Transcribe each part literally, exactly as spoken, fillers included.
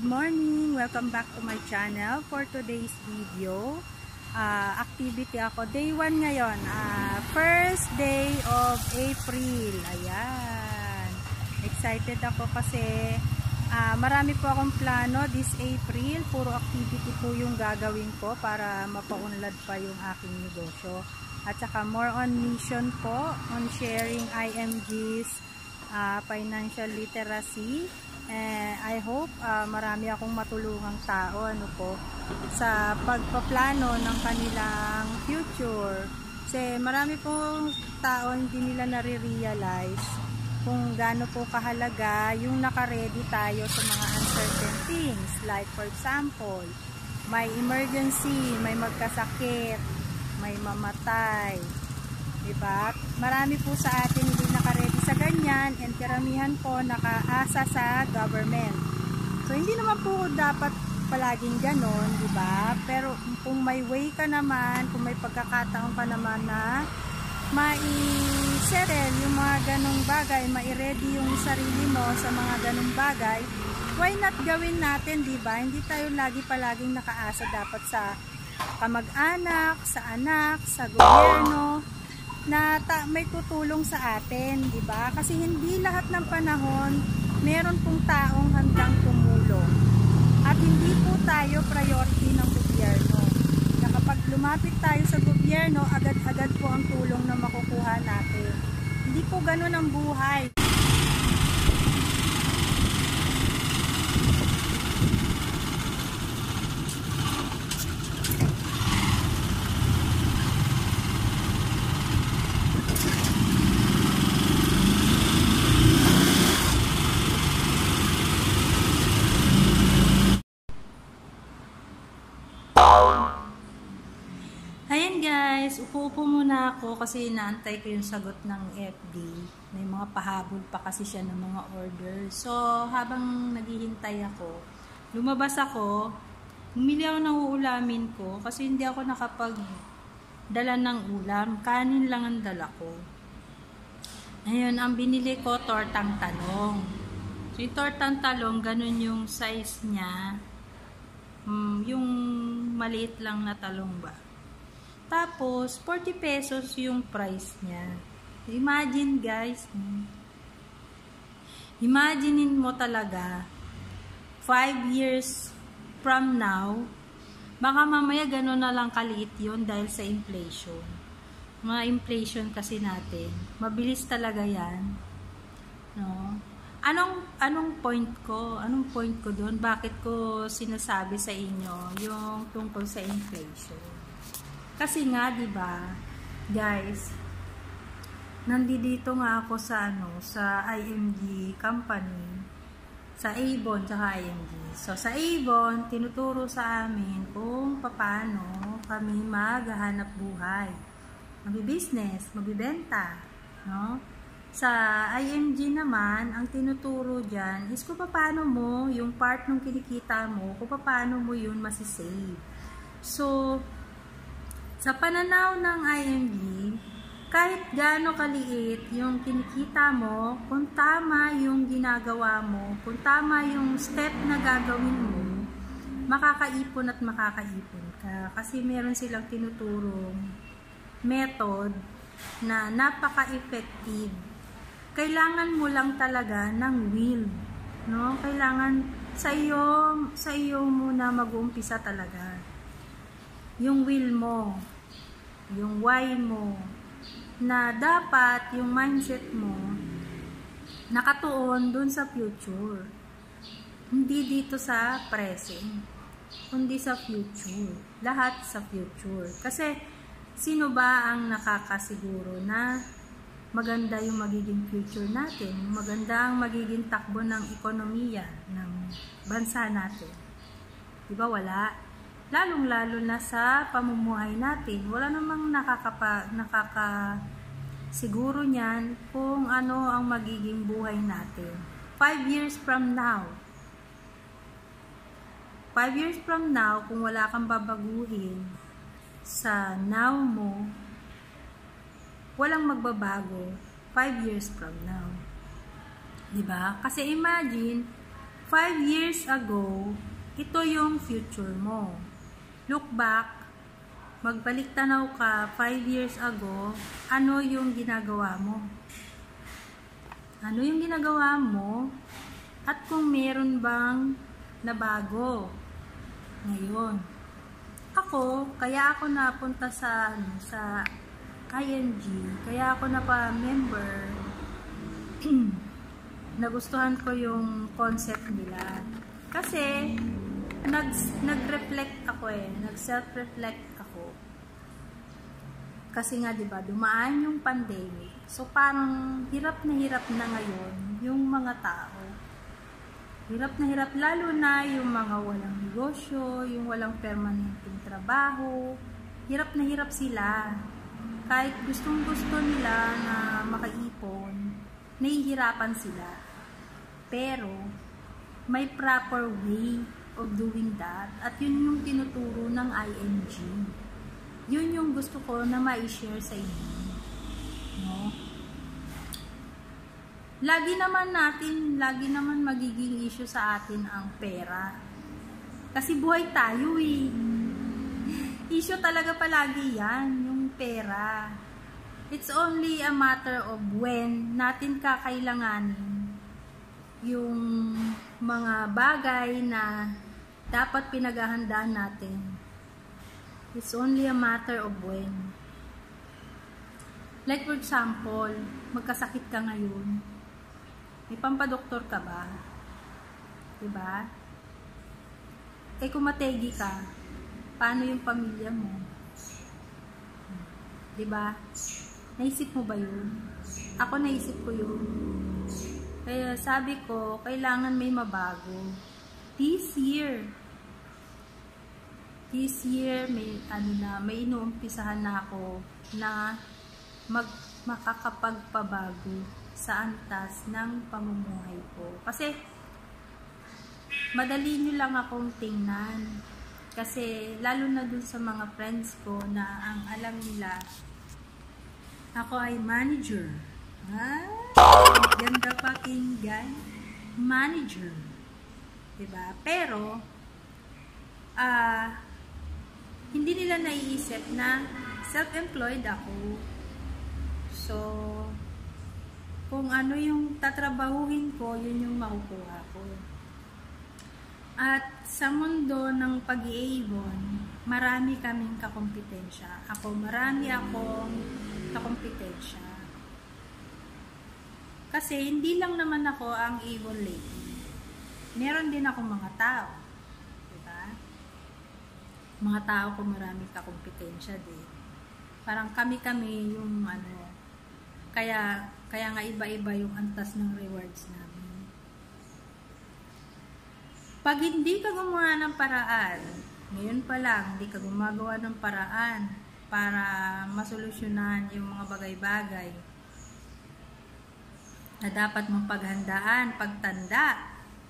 Good morning! Welcome back to my channel. For today's video, uh, activity ako. Day one ngayon. Uh, first day of April. Ayan. Excited ako kasi uh, marami po akong plano this April. Puro activity po yung gagawin ko para mapaunlad pa yung aking negosyo. At saka more on mission po, on sharing I M Gs, uh, financial literacy. Eh, I hope uh, marami akong matulungang tao ano po sa pagpaplano ng kanilang future. Kasi marami pong tao hindi nila nare-realize kung gaano po kahalaga yung naka-ready tayo sa mga uncertain things. Like for example, may emergency, may magkasakit, may mamatay. Diba? Marami po sa atin hindi naka-ready sa ganyan, and karamihan po nakaasa sa government. So hindi naman po dapat palaging ganon, diba? Pero kung may way ka naman, kung may pagkakataon ka naman na mai-settle yung mga ganong bagay, mai-ready yung sarili mo sa mga ganong bagay, why not gawin natin, diba? Hindi tayo lagi palaging nakaasa dapat sa kamag-anak, sa anak, sa gobyerno, na ta may tutulong sa atin, di ba? Kasi hindi lahat ng panahon meron pong taong handang tumulong. At hindi po tayo priority ng gobyerno. Na kapag lumapit tayo sa gobyerno, agad-agad po ang tulong na makukuha natin. Hindi po ganun ang buhay. Ayan guys, upo-upo muna ako kasi inaantay ko yung sagot ng F B. May mga pahabol pa kasi siya ng mga order. So, habang naghihintay ako, lumabas ako, bumili ako ng uulamin ko kasi hindi ako nakapagdala ng ulam. Kanin lang ang dala ko. Ayun, ang binili ko, tortang talong. So, yung tortang talong, ganun yung size niya. Hmm, yung maliit lang na talong ba. Tapos, forty pesos yung price niya. Imagine guys, imaginein mo talaga, five years from now, baka mamaya gano'n na lang kaliit yun dahil sa inflation. Mga inflation kasi natin, mabilis talaga yan. No? Anong, anong point ko? Anong point ko doon? Bakit ko sinasabi sa inyo yung tungkol sa inflation? Kasi nga, 'di ba? Guys, nandito nga ako sa ano, sa I M G company, sa Avon tsaka I M G. So sa Avon, tinuturo sa amin kung paano kami maghahanap buhay. Magbi-business, magbibenta, no? Sa I M G naman, ang tinuturo diyan is kung paano mo yung part ng kinikita mo, kung paano mo yun masisave. So sa pananaw ng I M G, kahit gaano kaliit yung kinikita mo, kung tama yung ginagawa mo, kung tama yung step na gagawin mo, makakaipon at makakaipon ka. Kasi meron silang tinuturong method na napaka-effective. Kailangan mo lang talaga ng will, no? Kailangan sa iyo, sa iyo muna mag-uumpisa talaga. Yung will mo, yung why mo, na dapat yung mindset mo nakatuon dun sa future. Hindi dito sa present, kundi sa future. Lahat sa future. Kasi sino ba ang nakakasiguro na maganda yung magiging future natin, maganda ang magiging takbo ng ekonomiya ng bansa natin? Diba wala? Lalong-lalo na sa pamumuhay natin. Wala namang nakakapa, nakakasiguro niyan kung ano ang magiging buhay natin. Five years from now. Five years from now, kung wala kang babaguhin sa now mo, walang magbabago five years from now. Diba? Kasi imagine, five years ago, ito yung future mo. Look back, magbalik tanaw ka five years ago, ano yung ginagawa mo? Ano yung ginagawa mo? At kung meron bang nabago ngayon? Ako, kaya ako napunta sa ano, sa I N G, kaya ako napa-member. Nagustuhan ko yung concept nila. Kasi nag nag-reflect ako eh, nag-self-reflect ako. Kasi nga 'di ba, dumaan yung pandemic. So parang hirap na hirap na ngayon yung mga tao. Hirap na hirap lalo na yung mga walang negosyo, yung walang permanenteng trabaho. Hirap na hirap sila. Kahit gustong-gusto nila na makaipon, nahihirapan sila. Pero may proper way of doing that. At yun yung tinuturo ng I N G. Yun yung gusto ko na ma-share sa inyo. No? Lagi naman natin, lagi naman magiging issue sa atin ang pera. Kasi buhay tayo eh. Issue talaga palagi yan, yung pera. It's only a matter of when natin kakailanganin yung mga bagay na dapat pinaghahandaan natin. It's only a matter of when. Like for example, magkasakit ka ngayon. May pampadoktor ka ba? Diba? Eh kung mategi ka, paano yung pamilya mo? Diba? Naisip mo ba yun? Ako naisip ko yun. Kaya sabi ko, kailangan may mabago. This year, this year, may, ano na, may inuumpisahan na ako na mag, makakapagpabago sa antas ng pamumuhay ko. Kasi, madali nyo lang akong tingnan. Kasi, lalo na dun sa mga friends ko na ang alam nila, ako ay manager. Ah, ganda pakinggan. Manager. Diba? Pero, ah, uh, hindi nila naiisip na self-employed ako. So, kung ano yung tatrabahuhin ko, yun yung makukuha ko. At sa mundo ng pag-iibon, marami kaming kakompetensya. Ako, marami akong kakompetensya. Kasi hindi lang naman ako ang ibon lady. Meron din akong mga tao. Diba? Mga tao ko marami kakompetensya din. Parang kami-kami yung ano, kaya, kaya nga iba-iba yung antas ng rewards namin. Pag hindi ka gumawa ng paraan, ngayon pa lang, hindi ka gumagawa ng paraan para masolusyonan yung mga bagay-bagay na dapat mong paghandaan, pagtanda,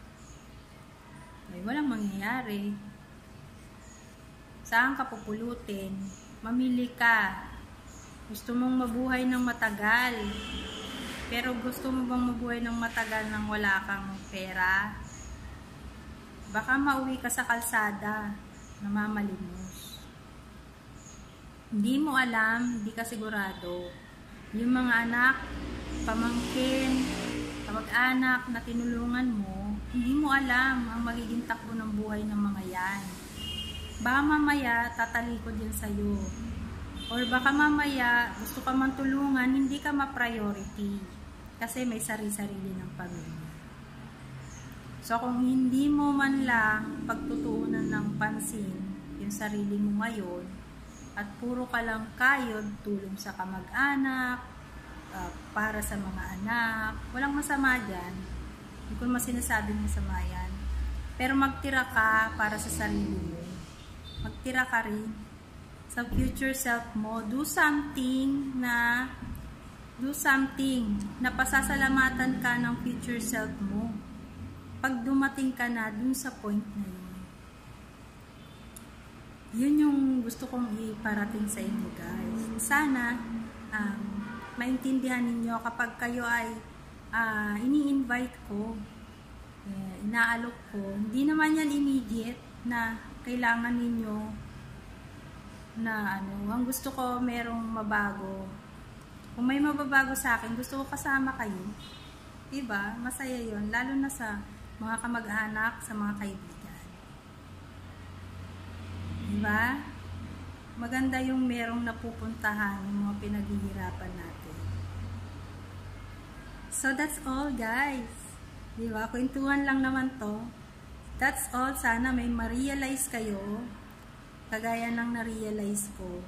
ay walang mangyayari. Saan ka pupulutin? Mamili ka. Gusto mong mabuhay ng matagal, pero gusto mo bang mabuhay ng matagal nang wala kang pera? Baka mauwi ka sa kalsada, namamalimos. Hindi mo alam, hindi ka sigurado. Yung mga anak, pamangkin, kamag-anak na tinulungan mo, hindi mo alam ang magiging takbo ng buhay ng mga yan. Baka mamaya tatalikod yan sa'yo. Or baka mamaya gusto ka man tulungan, hindi ka ma-priority. Kasi may sarili-sarili ng pamilya. So kung hindi mo man lang pagtutuunan ng pansin yung sarili mo ngayon, at puro ka lang kayod, tulong sa kamag-anak, uh, para sa mga anak, walang masama dyan. Hindi ko naman sinasabing masama yan. Pero magtira ka para sa sarili mo. Magtira ka rin sa future self mo. Do something na do something na pasasalamatan ka ng future self mo pag dumating ka na dun sa point na yun. Yun yung gusto kong iparating sa inyo, guys. Sana um, maintindihan ninyo kapag kayo ay uh, ini-invite ko, eh, inaalok ko. Hindi naman yan immediate na kailangan ninyo na ano, ang gusto ko merong mabago. Kung may mababago sa akin, gusto ko kasama kayo. Diba? Masaya yon, lalo na sa mga kamag-anak, sa mga kaibigan. Diba? Maganda yung merong napupuntahan, yung mga pinaghihirapan natin. So that's all, guys. Diba? Kwentuhan lang naman to. That's all. Sana may ma-realize kayo kagaya ng na-realize ko.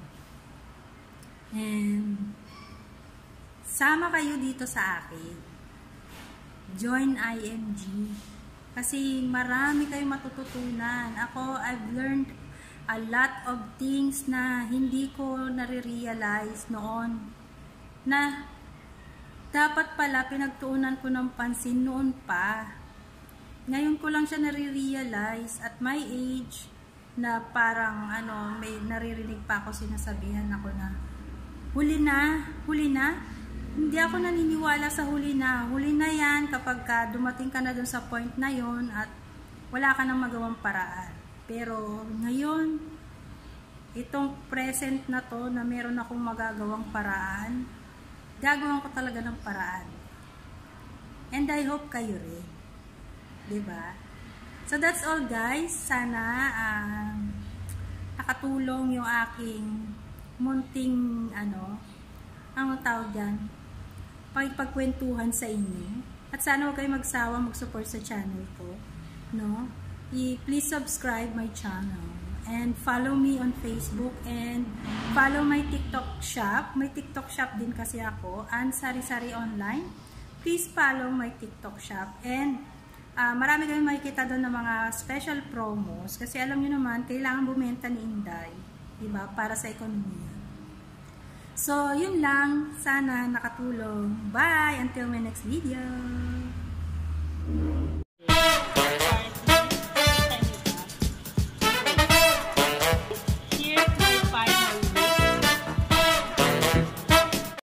And sama kayo dito sa akin. Join I M G. Kasi marami kayong matututunan. Ako, I've learned a lot of things na hindi ko nare-realize noon. Na dapat pala pinagtuunan ko ng pansin noon pa. Ngayon ko lang siya nare-realize at my age na parang ano, may naririnig pa ako sinasabihan ako na huli na, huli na. Hindi ako naniniwala sa huli na. Huli na yan kapag ka dumating ka na dun sa point na yon at wala ka nang magawang paraan. Pero ngayon, itong present na to na meron akong magagawang paraan, gagawin ko talaga ng paraan. And I hope kayo rin. Diba? So that's all, guys. Sana uh, nakatulong yung aking munting ano, ang tawag dyan, pagpagkwentuhan sa inyo. At sana huwag kayo magsawa mag-support sa channel ko. No? I please subscribe my channel. And follow me on Facebook. And follow my TikTok shop. May TikTok shop din kasi ako. And Sari Sari Online. Please follow my TikTok shop. And Uh, marami kayong makikita doon ng mga special promos kasi alam nyo naman, kailangan bumenta ni Inday, diba? Para sa ekonomiya. So, yun lang. Sana nakatulong. Bye! Until my next video!